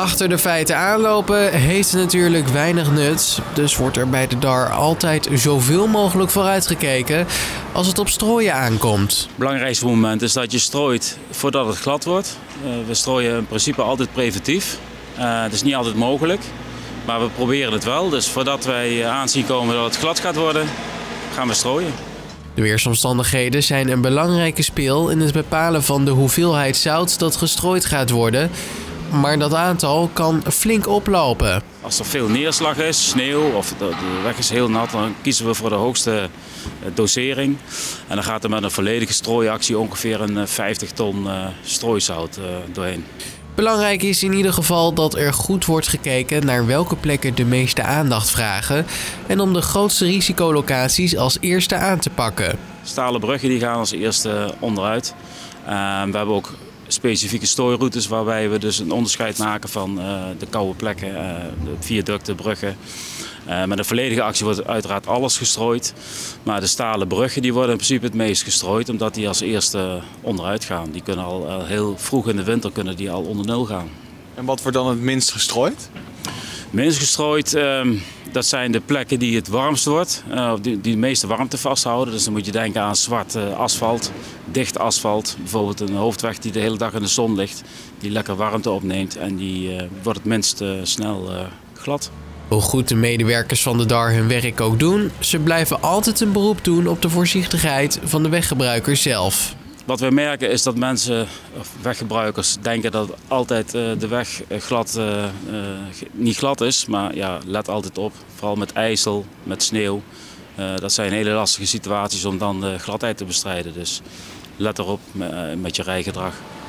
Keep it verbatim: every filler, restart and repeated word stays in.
Achter de feiten aanlopen heeft natuurlijk weinig nut. Dus wordt er bij de D A R altijd zoveel mogelijk vooruitgekeken als het op strooien aankomt. Het belangrijkste moment is dat je strooit voordat het glad wordt. Uh, we strooien in principe altijd preventief. Uh, het is niet altijd mogelijk, maar we proberen het wel. Dus voordat wij aanzien komen dat het glad gaat worden, gaan we strooien. De weersomstandigheden zijn een belangrijke speel in het bepalen van de hoeveelheid zout dat gestrooid gaat worden. Maar dat aantal kan flink oplopen. Als er veel neerslag is, sneeuw of de weg is heel nat, dan kiezen we voor de hoogste dosering. En dan gaat er met een volledige strooiactie ongeveer een vijftig ton strooisout doorheen. Belangrijk is in ieder geval dat er goed wordt gekeken naar welke plekken de meeste aandacht vragen en om de grootste risicolocaties als eerste aan te pakken. Stalen bruggen die gaan als eerste onderuit. Uh, we hebben ook specifieke strooiroutes waarbij we dus een onderscheid maken van uh, de koude plekken, uh, de viaducten, bruggen. Uh, met een volledige actie wordt uiteraard alles gestrooid. Maar de stalen bruggen die worden in principe het meest gestrooid omdat die als eerste onderuit gaan. Die kunnen al uh, heel vroeg in de winter kunnen die al onder nul gaan. En wat wordt dan het minst gestrooid? Minst gestrooid, uh, dat zijn de plekken die het warmst wordt, uh, die, die de meeste warmte vasthouden. Dus dan moet je denken aan zwart uh, asfalt, dicht asfalt. Bijvoorbeeld een hoofdweg die de hele dag in de zon ligt, die lekker warmte opneemt en die uh, wordt het minst uh, snel uh, glad. Hoe goed de medewerkers van de D A R hun werk ook doen, ze blijven altijd een beroep doen op de voorzichtigheid van de weggebruikers zelf. Wat we merken is dat mensen, of weggebruikers, denken dat altijd uh, de weg glad, uh, uh, niet glad is. Maar ja, let altijd op, vooral met ijzel, met sneeuw. Uh, dat zijn hele lastige situaties om dan de gladheid te bestrijden. Dus let erop met, uh, met je rijgedrag.